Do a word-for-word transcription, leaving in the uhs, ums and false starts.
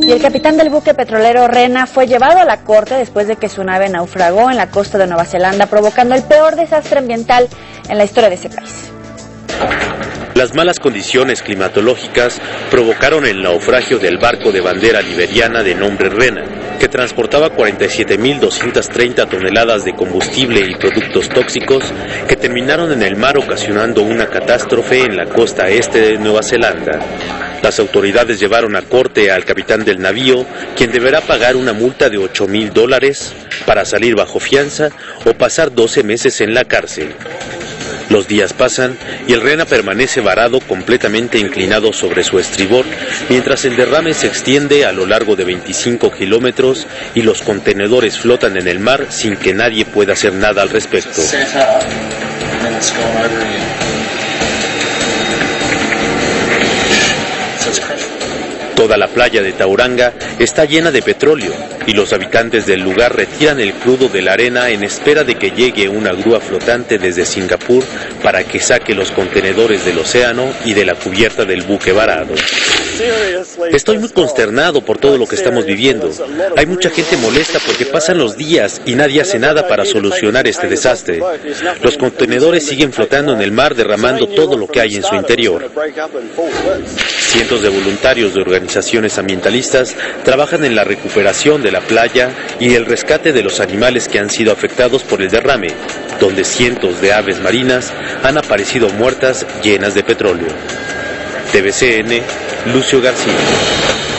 Y el capitán del buque petrolero Rena fue llevado a la corte después de que su nave naufragó en la costa de Nueva Zelanda, provocando el peor desastre ambiental en la historia de ese país. Las malas condiciones climatológicas provocaron el naufragio del barco de bandera liberiana de nombre Rena, que transportaba cuarenta y siete mil doscientas treinta toneladas de combustible y productos tóxicos que terminaron en el mar ocasionando una catástrofe en la costa este de Nueva Zelanda. Las autoridades llevaron a corte al capitán del navío, quien deberá pagar una multa de ocho mil dólares para salir bajo fianza o pasar doce meses en la cárcel. Los días pasan y el Rena permanece varado completamente inclinado sobre su estribor, mientras el derrame se extiende a lo largo de veinticinco kilómetros y los contenedores flotan en el mar sin que nadie pueda hacer nada al respecto. Toda la playa de Tauranga está llena de petróleo y los habitantes del lugar retiran el crudo de la arena en espera de que llegue una grúa flotante desde Singapur para que saque los contenedores del océano y de la cubierta del buque varado. Estoy muy consternado por todo lo que estamos viviendo. Hay mucha gente molesta porque pasan los días y nadie hace nada para solucionar este desastre. Los contenedores siguen flotando en el mar derramando todo lo que hay en su interior. Cientos de voluntarios de organizaciones ambientalistas trabajan en la recuperación de la playa y el rescate de los animales que han sido afectados por el derrame, donde cientos de aves marinas han aparecido muertas llenas de petróleo. T V C N, Lucio García.